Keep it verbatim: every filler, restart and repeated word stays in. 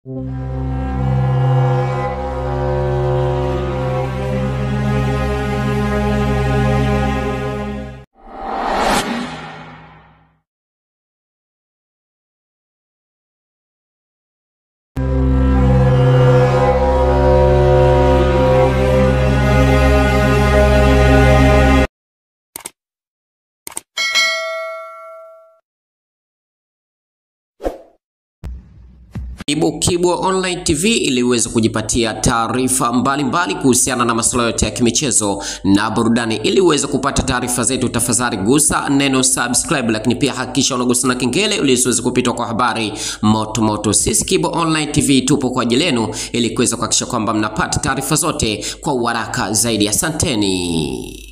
Ibu Kibwa Online T V ili uweze kujipatia taarifa mbalimbali kuhusiana na masuala yote ya kimichezo na burudani. Ili uweze kupata taarifa zetu, tafadhali gusa neno subscribe, lakini pia hakikisha unagusa na kengele ili usiweze kupitwa kwa habari moto moto. Sisi Kibwa Online T V tupo kwa ajili yenu ili kuweza kuhakikisha kwamba mnapata taarifa zote kwa haraka zaidi. Asanteni.